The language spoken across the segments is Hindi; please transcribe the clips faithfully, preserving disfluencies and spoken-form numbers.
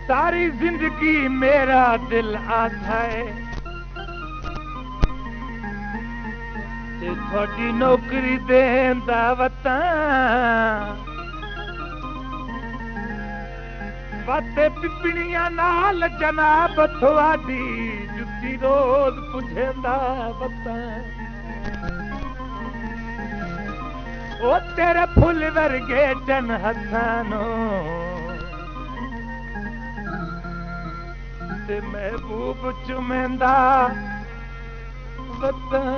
सारी जिंदगी मेरा दिल आता है ते थोड़ी नौकरी देंदा वतन बाते पिपणियां नाल जनाब थोड़ी जुत्ती रोज पुछेंदा वतन ओ तेरे फुल वर्गे जन हथानो ते महबूब चुमेंदा वतन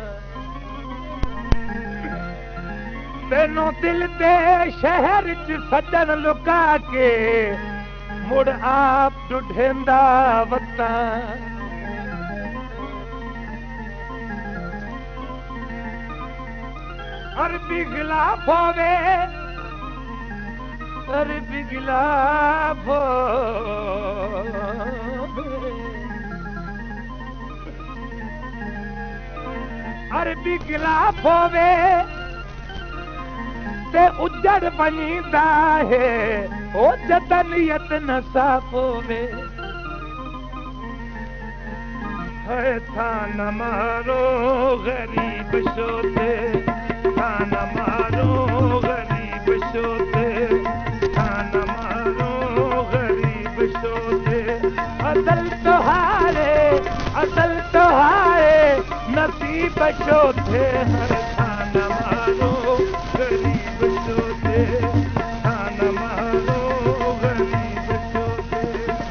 तेनों दिल दे शहर च सजन लुका के मुड़ आप ढूंढेंदा वतन अरबी गिलाफ होवे अरबी गिलाफ अरबी गिलाफ होवे ते उजड़ बनींदा है ओ जतनियत न साफ होवे है था न मारो गरीब शोते था न मारो गरीब शोते था न मारो गरीब शोते असल तोहारे असल तोहारे नसीब शोते हर था न मारो गरीब शोते था न मारो गरीब शोते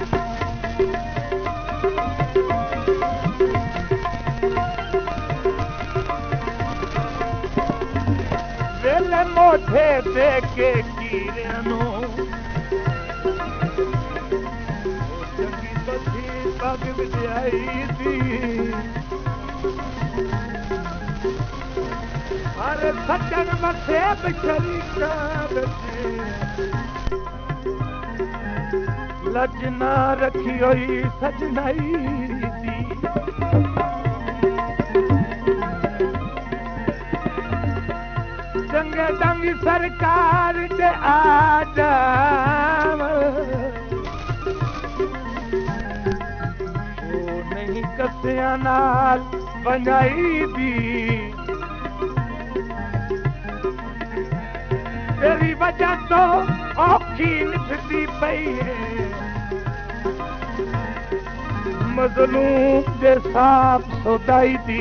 वेले मोठे दे के कीरियानो चंगी बधी पग विछाई दी हर सज्जन मथे बिछरीका बचे लजना रखी हुई सजनाई दी चंगे डंग सरकार दे आदम वो नहीं कसिया नाल बनाई दी तेरी वजह तो औखी निभती पई है मजलूम दे साफ सौदाई दी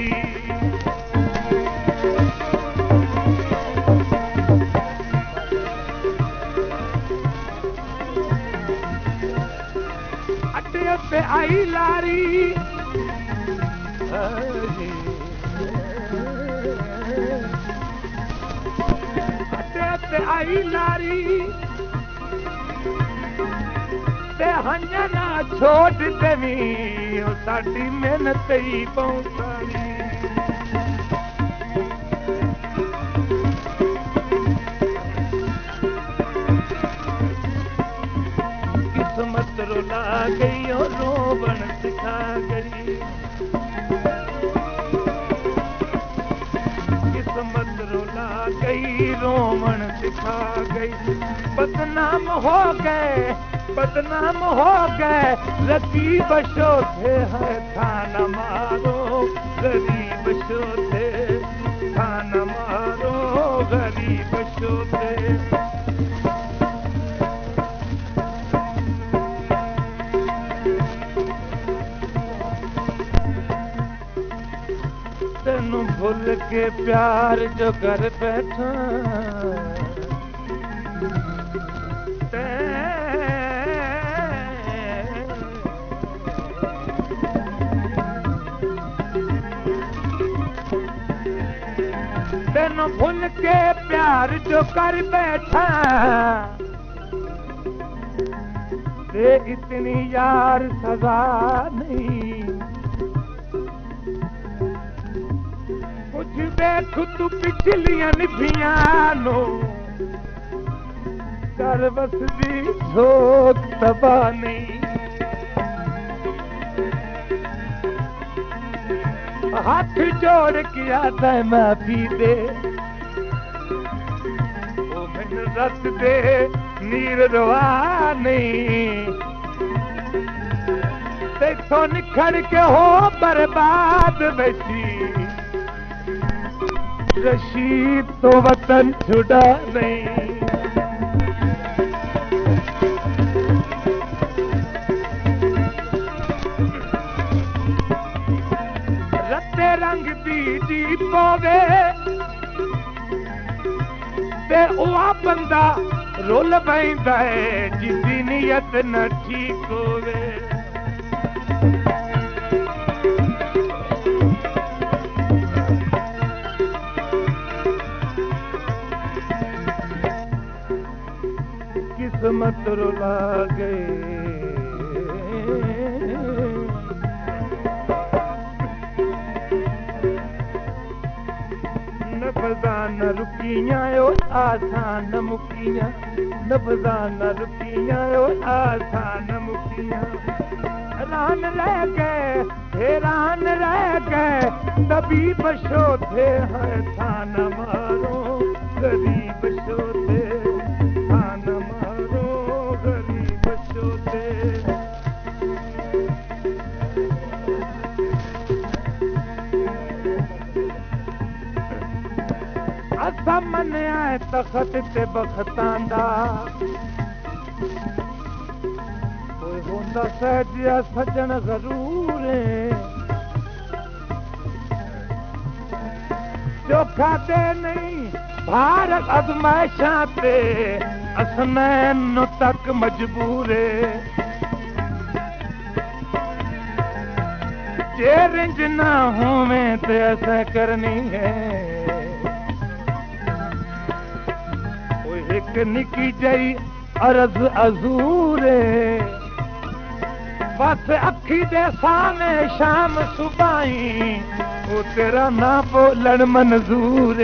अड्डे पे आई लारी ते आई लारी ते हंजना छोड़ देवी साडी मेहनत ही पहुंचानी किस्मत रुला गई और रोबन सिखा गई किस्मत रुला गई रोमन सिखा गई बदनाम हो गए बदनाम हो गए रकीब शोधे है था न मारो गरीब शोधे था न मारो गरीब शोधे तेनू भूल के प्यार जो कर बैठा तेनू भूल के प्यार जो कर बैठा ते इतनी यार सजा नहीं देख तू पिछलियां निभियानो कर बसदी झोंक तबाह नहीं हाथ जोड़ किया था माफी दे वो मैंने रस दे नीर रवा नहीं इथों निखड़ के हो बर्बाद बची रशीद तो वतन छुड़ा नहीं। रत्ते रंग दी दी पोवे ते उहा बंदा रोल पैंदा है जिसदी नीयत न ठीक होवे। किस्मत रुला गए नबज़ान रुकियां ओ आसान मुकियां नबज़ान रुकियां ओ आसान मुकियां। हैरान रह गए हैरान रह गए तबीब शोधे है थान मारो गरीब शोधे थान मारो गरीब शोधे। असा मन्या तखत ते बखतां दा कोई होंदा सहजिया सजन ज़रूर जो खाते नहीं भार अज़माइशां ते असनैन तक मजबूर जे रिंज ना होवे ते असें करनी है एक निकी जई अर्ज अजूरे बस अखी दे सामने शाम सुबाई वो तेरा ना बोलण मंजूर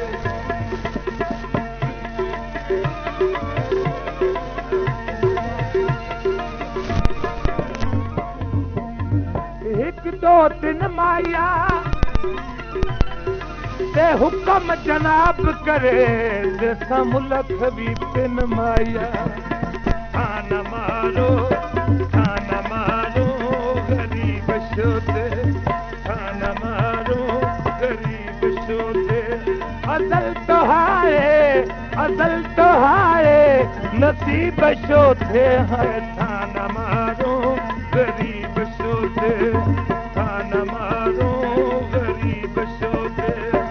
एक दो दिन माया ते हुक्म जनाब करे जैसा मुल्क भी पिन माया। थान मारो थान मारो गरीब शोधे थान मारो गरीब शोधे। अजल तो हाय अजल तो हाय नसीब शोधे है थान मारो गरीब शोधे थान मारो गरीब शोधे।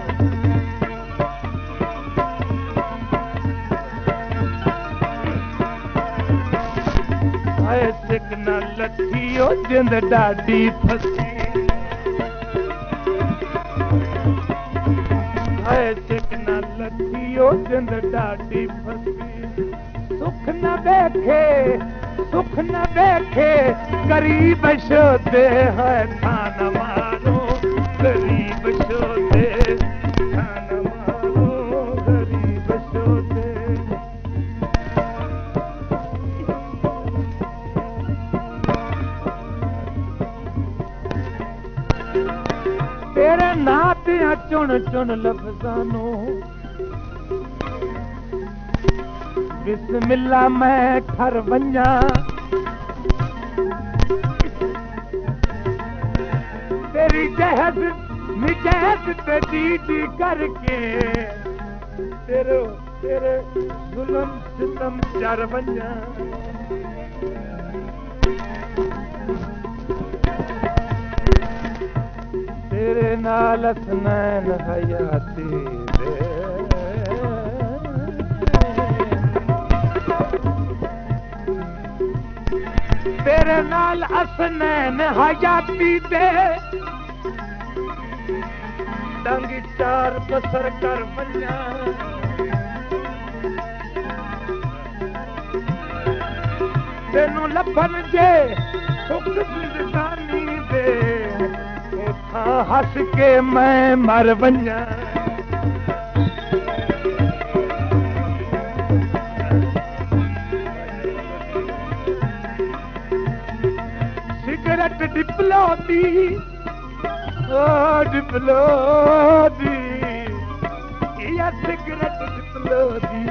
सिक न लथियो जिंद ॾाढी फसी है सिक न लथियो जिंद ॾाढी फसी। सुख न देखे सुख न देखे गरीब शोधे है थान मारो गरीब शोधे थान मारो गरीब शोधे। तेरे नातियां चुन चुन लफ्जानो बिस्मिल्लाह मैं खर वंजा तेरी जहद निजहद ते दीदी करके तेरे तेरे जुल्म सितम चर वंजा। तेरे नाल असनैन हयाती दे तेरे नाल असनैन हयाती दे डंगी चार बसर कर वंजा। तेनू लभन जे सुख जिंदगानी दे हंस के मैं मर वंजा। सिगरेट डिपलो दी ओ डिपलो दी या सिगरेट डिपलो दी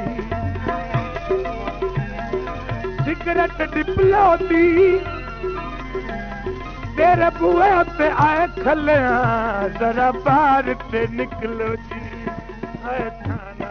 सिगरेट डिपलो दी तेरे बुए पे आए खलिया जरा बाहर पे निकलो जी, आए थाना